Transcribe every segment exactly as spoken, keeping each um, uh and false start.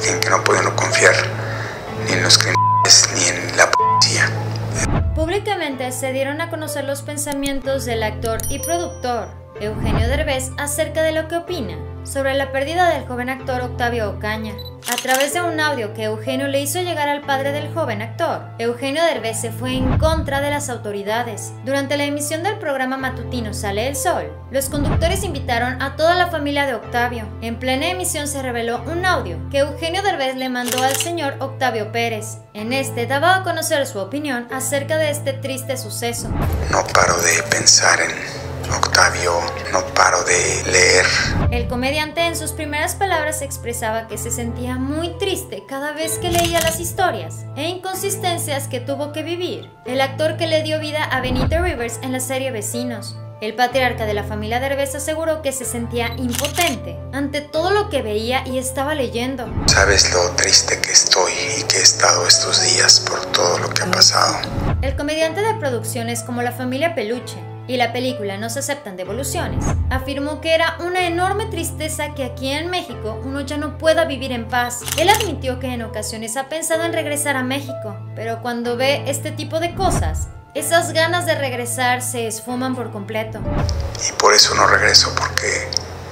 en que no puede uno confiar ni en los criminales ni en la policía. Públicamente se dieron a conocer los pensamientos del actor y productor Eugenio Derbez acerca de lo que opina sobre la pérdida del joven actor Octavio Ocaña. A través de un audio que Eugenio le hizo llegar al padre del joven actor, Eugenio Derbez se fue en contra de las autoridades. Durante la emisión del programa matutino Sale el Sol, los conductores invitaron a toda la familia de Octavio. En plena emisión se reveló un audio que Eugenio Derbez le mandó al señor Octavio Pérez. En este daba a conocer su opinión acerca de este triste suceso. No paro de pensar en Octavio, no paro de leer. El comediante en sus primeras palabras expresaba que se sentía muy triste cada vez que leía las historias e inconsistencias que tuvo que vivir el actor que le dio vida a Benito Rivers en la serie Vecinos. El patriarca de la familia Derbez aseguró que se sentía impotente ante todo lo que veía y estaba leyendo. Sabes lo triste que estoy y que he estado estos días por todo lo que ha pasado. El comediante de producciones como La Familia Peluche y la película No se aceptan devoluciones, afirmó que era una enorme tristeza que aquí en México uno ya no pueda vivir en paz. Él admitió que en ocasiones ha pensado en regresar a México, pero cuando ve este tipo de cosas, esas ganas de regresar se esfuman por completo. Y por eso no regreso, porque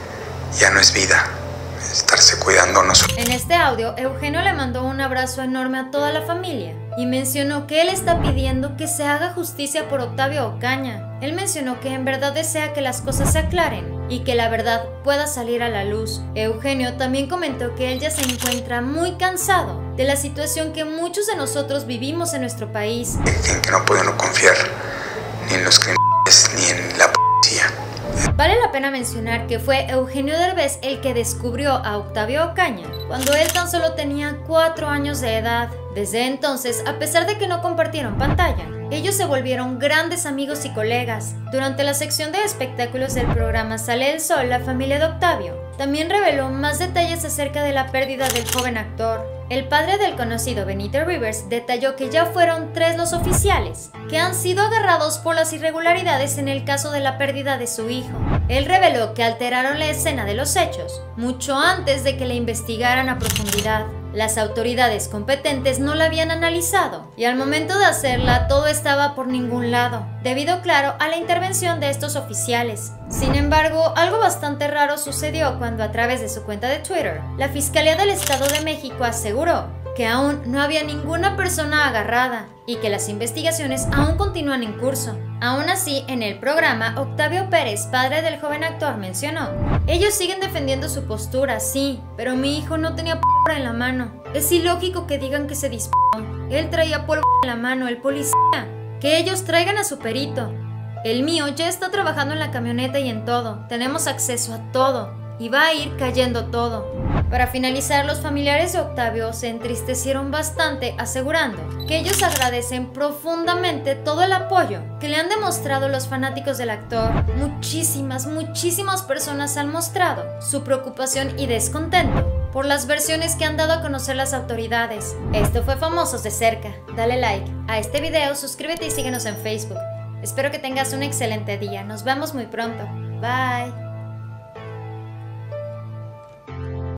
ya no es vida estarse cuidándonos. En este audio, Eugenio le mandó un abrazo enorme a toda la familia y mencionó que él está pidiendo que se haga justicia por Octavio Ocaña. Él mencionó que en verdad desea que las cosas se aclaren y que la verdad pueda salir a la luz. Eugenio también comentó que él ya se encuentra muy cansado de la situación que muchos de nosotros vivimos en nuestro país. En que no puede uno confiar ni en los criminales ni en la policía. Vale la pena mencionar que fue Eugenio Derbez el que descubrió a Octavio Ocaña cuando él tan solo tenía cuatro años de edad. Desde entonces, a pesar de que no compartieron pantalla, ellos se volvieron grandes amigos y colegas. Durante la sección de espectáculos del programa Sale el Sol, la familia de Octavio también reveló más detalles acerca de la pérdida del joven actor. El padre del conocido Benito Rivers detalló que ya fueron tres los oficiales que han sido agarrados por las irregularidades en el caso de la pérdida de su hijo. Él reveló que alteraron la escena de los hechos mucho antes de que la investigaran a profundidad. Las autoridades competentes no la habían analizado y al momento de hacerla todo estaba por ningún lado, debido claro a la intervención de estos oficiales. Sin embargo, algo bastante raro sucedió cuando a través de su cuenta de Twitter, la Fiscalía del Estado de México aseguró que aún no había ninguna persona agarrada y que las investigaciones aún continúan en curso. Aún así, en el programa, Octavio Pérez, padre del joven actor, mencionó: ellos siguen defendiendo su postura, sí, pero mi hijo no tenía pólvora en la mano. Es ilógico que digan que se disparó. Él traía pólvora en la mano, el policía. Que ellos traigan a su perito. El mío ya está trabajando en la camioneta y en todo. Tenemos acceso a todo. Y va a ir cayendo todo. Para finalizar, los familiares de Octavio se entristecieron bastante, asegurando que ellos agradecen profundamente todo el apoyo que le han demostrado los fanáticos del actor. Muchísimas, muchísimas personas han mostrado su preocupación y descontento por las versiones que han dado a conocer las autoridades. Esto fue Famosos de Cerca. Dale like a este video, suscríbete y síguenos en Facebook. Espero que tengas un excelente día. Nos vemos muy pronto. Bye.